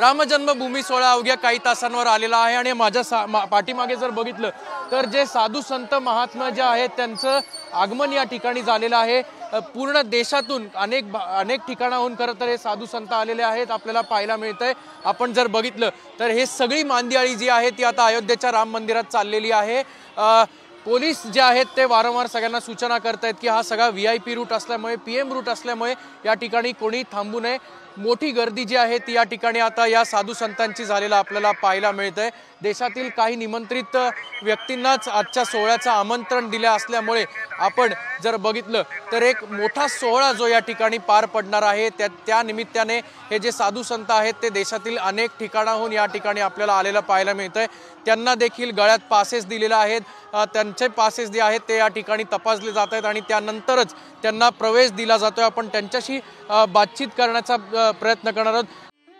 रामजन्मभूमी सोहळा अवघ्या काही तासांवर आलेला आहे आणि माझ्या पाठीमागे जर बघितलं तर जे साधू संत महात्मा जे आहेत त्यांचं आगमन या ठिकाणी झालेलं आहे। पूर्ण देशातून अनेक ठिकाणाहून खरं तर हे साधू संत आलेले आहेत आपल्याला पाहायला मिळतंय। आपण जर बघितलं तर हे सगळी मांदियाळी जी आहे ती आता अयोध्येच्या राम मंदिरात चाललेली आहे। पोलीस जे आहेत ते वारंवार सगळ्यांना सूचना करतायत की हा सगळा VIP रूट असल्यामुळे PM रूट असल्यामुळे या ठिकाणी कोणी थांबू नये। मोठी गर्दी जी आहे ती या ठिकाणी आता या साधू संतांची झालेला आपल्याला पाहायला मिळतंय। देशातील काही निमंत्रित व्यक्तींनाच आजच्या सोहळ्याचं आमंत्रण दिले असल्यामुळे आपण जर बघितलं तर एक मोठा सोहळा जो या ठिकाणी पार पडणार आहे त्या निमित्ताने हे जे साधू संत आहेत ते देशातील अनेक ठिकाणाहून या ठिकाणी आपल्याला आलेलं पाहायला मिळतंय। त्यांना देखील गळ्यात पासेस दिलेले आहेत, त्यांचे पासेस जे आहेत ते या ठिकाणी तपासले जात आहेत आणि त्यानंतरच त्यांना प्रवेश दिला जातोय। आपण त्यांच्याशी बातचीत करण्याचा प्रयत्न करणार आहोत।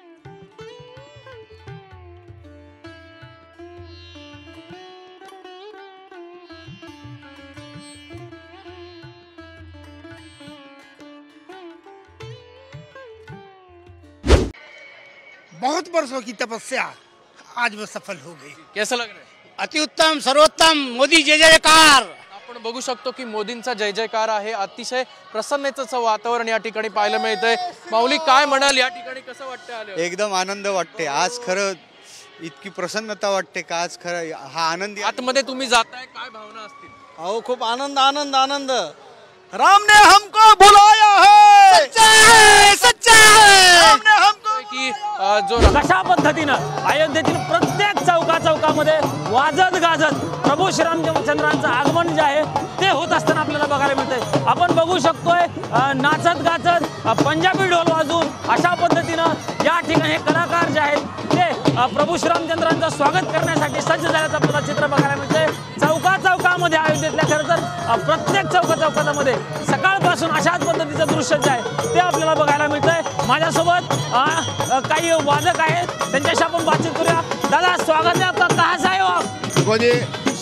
बहुत वर्षों की तपस्या आज वो सफल हो गई। कैसा लग रहा है? अति उत्तम सर्वोत्तम मोदी जय जयकार। आपण बघू शकतो की मोदींचा जय जयकार आहे। अतिशय प्रसन्नतेचं वातावरण या ठिकाणी पाहायला मिळतंय। माऊली काय म्हणाल या ठिकाणी कसं वाटतं आलं? एकदम आनंद वाटते आज, खरं इतकी प्रसन्नता वाटते का आज खरं हा आनंद। आतमध्ये तुम्ही जाताय काय भावना असतील? अहो खूप आनंद आनंद आनंद। राम ने हमको बुलाया है, सच्चा है, सच्चा है। राम ने हमको की जो कशा पद्धतीनं अयोध्येतील प्रत्येक चौकामध्ये वाजत गाजत प्रभू श्रीरामचंद्रांचं आगमन जे आहे ते होत असताना आपल्याला बघायला मिळतंय। आपण बघू शकतोय नाचत गाचत पंजाबी ढोल वाजून अशा पद्धतीनं या ठिकाणी हे कलाकार जे आहेत ते प्रभू श्रीरामचंद्रांचं स्वागत करण्यासाठी सज्ज झाल्याचं आपल्याला चित्र बघायला मिळतंय। चौकामध्ये अयोध्येतल्या खरं तर प्रत्येक चौकामध्ये सकाळपासून अशाच पद्धतीचं दृश्य जे आहे ते आपल्याला बघायला मिळतंय। माझ्यासोबत काही वादक आहेत, त्यांच्याशी आपण बातचीत करूया। दादा स्वागत है आपका, कहाँ से आए हो आप? देखो जी,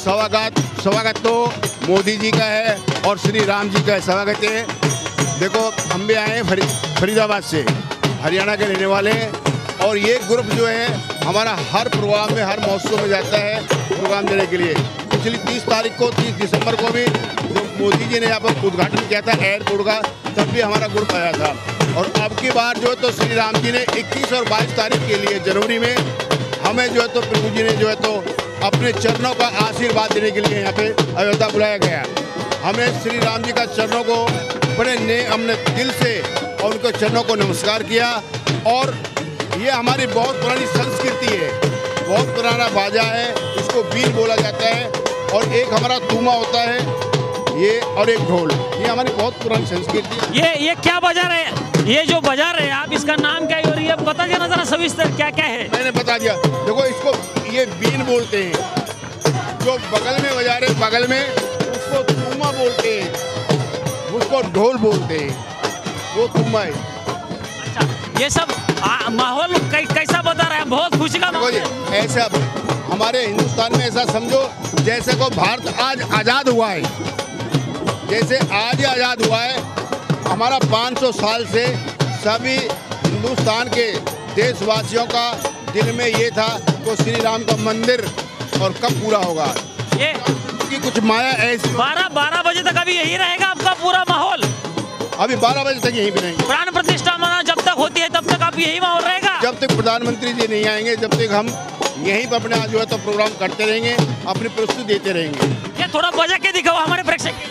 स्वागत तो मोदी जी का है और श्री राम जी का है, स्वागत है। देखो हम भी आए हैं फरीदाबाद से, हरियाणा के रहने वाले हैं और ये ग्रुप जो है हमारा हर प्रोग्राम में हर महोत्सव में जाता है प्रोग्राम देने के लिए। पिछली 30 दिसंबर को भी जो मोदी जी ने यहाँ पर उद्घाटन किया था एयरपोर्ट का, तब भी हमारा ग्रुप आया था। और अब की बार जो है तो श्री राम जी ने 21 और 22 तारीख के लिए जनवरी में हमें जो है तो प्रभु जी ने जो है तो अपने चरणों का आशीर्वाद देने के लिए यहाँ पे अयोध्या बुलाया गया। हमें श्री राम जी का चरणों को बड़े हमने दिल से और उनके चरणों को नमस्कार किया। और ये हमारी बहुत पुरानी संस्कृति है, बहुत पुराना बाजा है, इसको बीन बोला जाता है और एक हमारा तूमा होता है ये और एक ढोल, ये हमारी बहुत पुरानी संस्कृति है। ये क्या बाजार है? ये जो बाजार है आप इसका नाम क्या है और ये बता देना जरा सविस्तर क्या क्या है? मैंने बता दिया। देखो इसको ये बीन बोलते हैं, जो बगल में बाजार है बगल में उसको तूमा बोलते हैं, उसको ढोल बोलते हैं, वो तूमा है। अच्छा, ये सब माहौल कैसा बता रहा है? बहुत खुशी का माहौल है। ऐसा हमारे हिंदुस्तान में ऐसा समझो जैसे को भारत आज आज़ाद हुआ है, जैसे आज ही आज़ाद हुआ है। हमारा 500 साल से सभी हिंदुस्तान के देशवासियों का दिल में ये था तो श्री राम का मंदिर और कब पूरा होगा, ये की कुछ माया ऐसी। 12 बजे तक अभी यही रहेगा आपका पूरा माहौल? अभी 12 बजे तक यहीं पे रहेंगे। प्राण प्रतिष्ठा माना जब तक होती है तब तक आप यही माहौल रहेगा? जब तक प्रधानमंत्री जी नहीं आएंगे जब तक हम यहीं पर अपना जो है तो प्रोग्राम करते रहेंगे, अपनी प्रस्तुति देते रहेंगे। ये थोड़ा बजा के दिखाओ हमारे प्रेक्षक।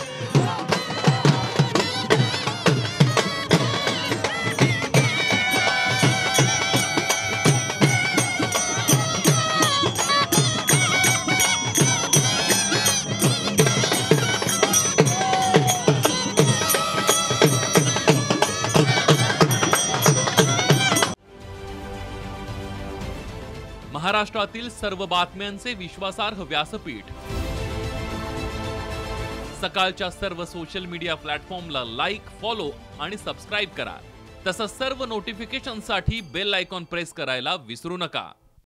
महाराष्ट्रातील सर्व बातम्यांचे विश्वासार्ह व्यासपीठ, सकाळच्या सर्व सोशल मीडिया प्लॅटफॉर्मला लाईक, फॉलो आणि सबस्क्राइब करा। तसंच सर्व नोटिफिकेशनसाठी बेल आयकॉन प्रेस करायला विसरू नका।